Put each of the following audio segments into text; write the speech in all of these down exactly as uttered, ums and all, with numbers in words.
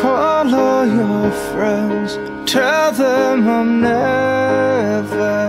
Call all your friends, tell them I'm never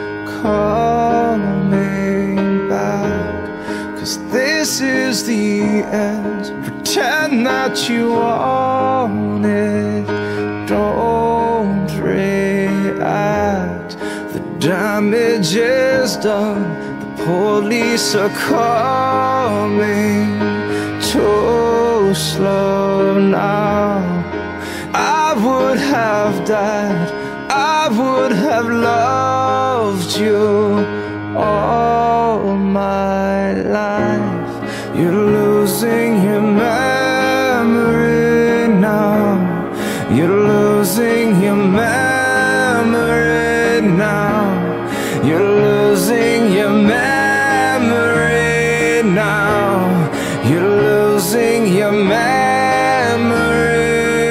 coming back. 'Cause this is the end. Pretend that you want it, don't react. The damage is done, the police are coming too slow now. I would have died, I would have loved you all my life. You're losing your memory now. You're losing your memory now. You're losing your memory now. You're losing your memory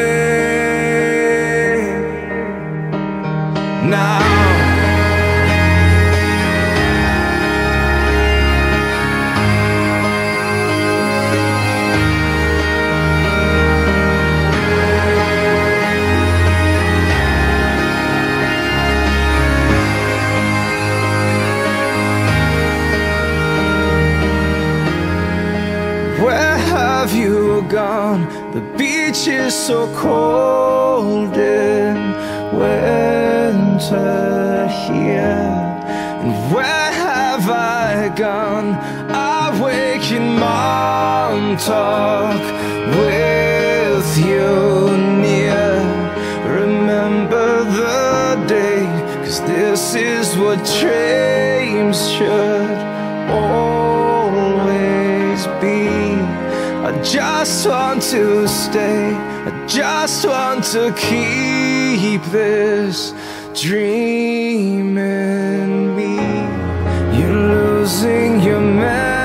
now. Where have you gone? The beach is so cold in winter here. And where have I gone? I wake in Montauk with you near. Remember the day, 'cause this is what dreams should always be. I just want to stay, I just want to keep this dream in me. You're losing your memory.